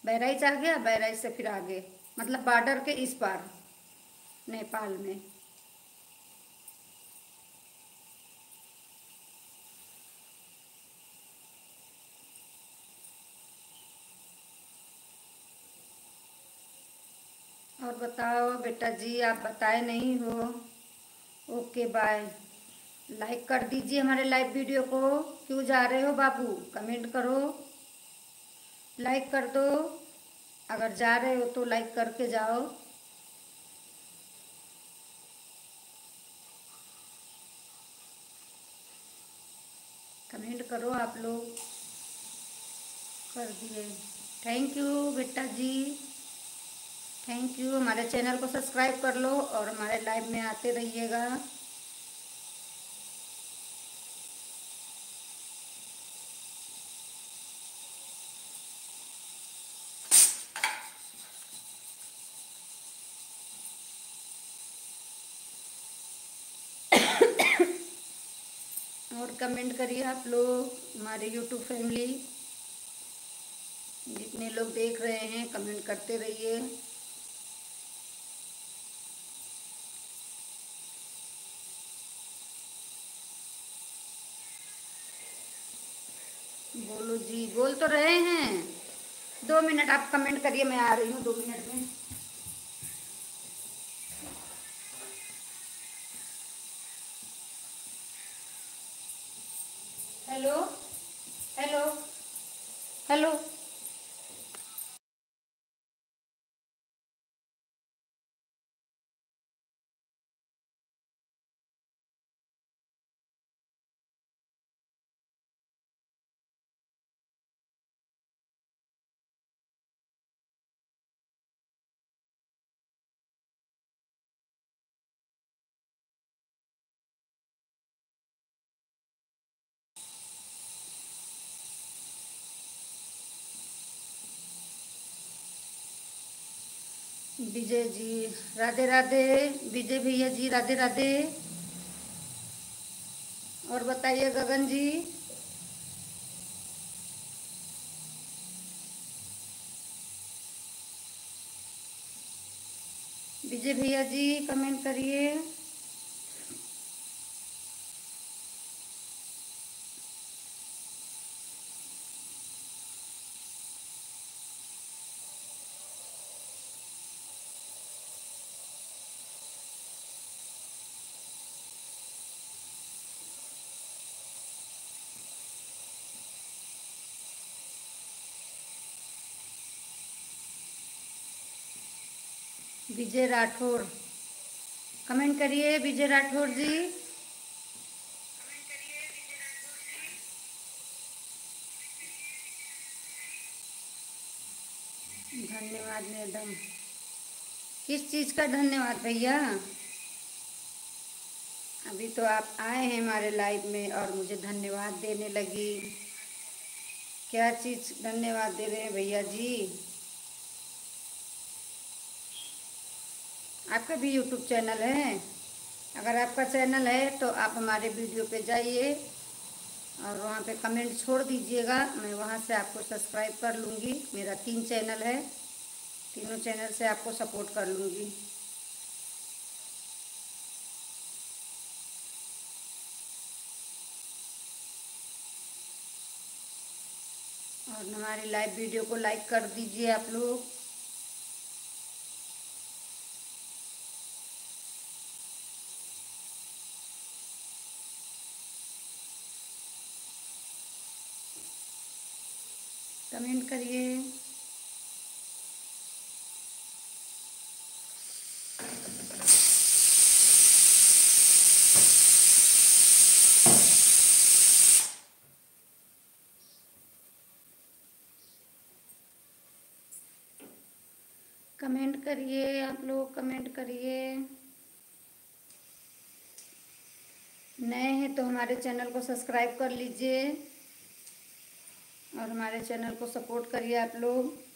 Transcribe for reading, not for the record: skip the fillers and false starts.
बहराइच आ गया, बहराइच से फिर आगे, मतलब बॉर्डर के इस पार नेपाल में। और बताओ बेटा जी, आप बताए नहीं हो। Okay bye. लाइक कर दीजिए हमारे लाइव वीडियो को। क्यों जा रहे हो बाबू, कमेंट करो, लाइक कर दो। अगर जा रहे हो तो लाइक करके जाओ। कमेंट करो आप लोग। कर दिए। थैंक यू बेटा जी, थैंक यू। हमारे चैनल को सब्सक्राइब कर लो और हमारे लाइव में आते रहिएगा। और कमेंट करिए आप लोग, हमारे यूट्यूब फैमिली जितने लोग देख रहे हैं, कमेंट करते रहिए। बोलो जी, बोल तो रहे हैं। 2 मिनट आप कमेंट करिए, मैं आ रही हूँ 2 मिनट में। Hello, hello, hello. Vijay ji Radhe Radhe. Vijay भैया जी राधे राधे। और बताइए गगन जी। विजय भैया जी कमेंट करिए। विजय राठौर कमेंट करिए। विजय राठौर जी धन्यवाद मैडम। किस चीज़ का धन्यवाद भैया? अभी तो आप आए हैं हमारे लाइव में और मुझे धन्यवाद देने लगी। क्या चीज़ धन्यवाद दे रहे हैं भैया जी? आपका भी यूट्यूब चैनल है? अगर आपका चैनल है तो आप हमारे वीडियो पे जाइए और वहाँ पे कमेंट छोड़ दीजिएगा। मैं वहाँ से आपको सब्सक्राइब कर लूँगी। मेरा 3 चैनल है, तीनों चैनल से आपको सपोर्ट कर लूँगी। और हमारी लाइव वीडियो को लाइक कर दीजिए आप लोग। कमेंट करिए। कमेंट करिए आप लोग, कमेंट करिए। नए हैं तो हमारे चैनल को सब्सक्राइब कर लीजिए और हमारे चैनल को सपोर्ट करिए आप लोग।